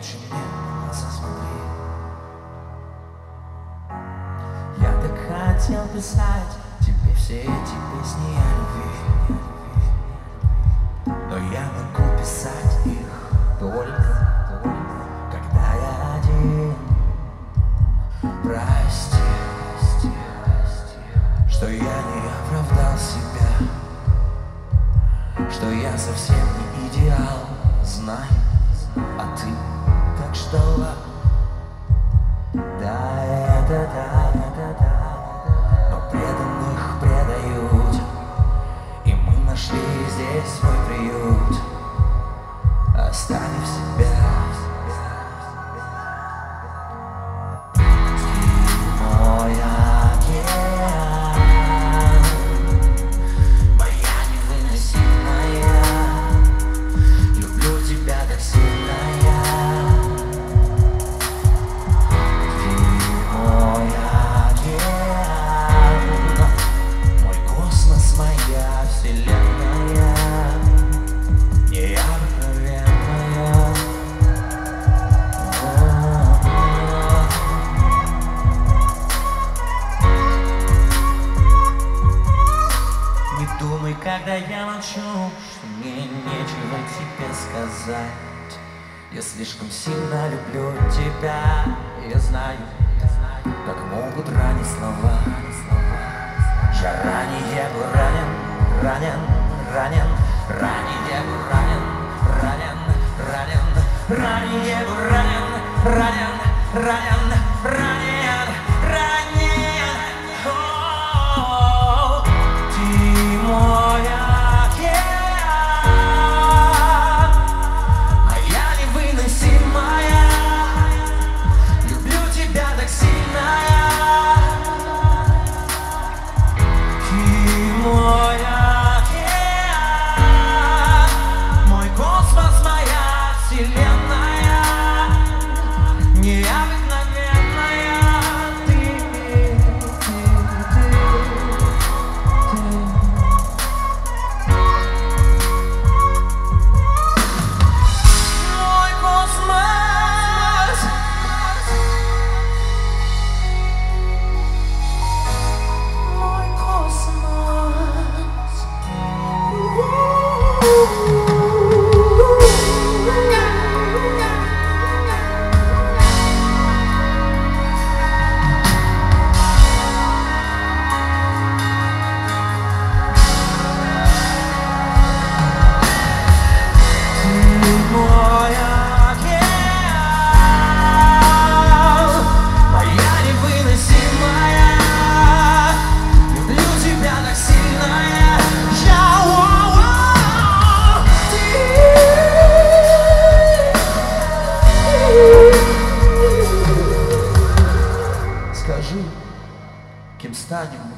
лучше мне в глаза смотри. Я так хотел писать тебе все эти песни о любви, но я могу писать их только когда я один. Прости, что я не оправдал себя, что я совсем не идеал, знай, а ты так ждала. Да, это да, но преданных предают, и мы нашли здесь свой приют, оставив себя. Когда я молчу, что мне нечего тебе сказать. Я слишком сильно люблю тебя, я знаю, как могут ранить слова. Я ранее был ранен, ранее был ранен, ранее был ранен. Скажи, кем станем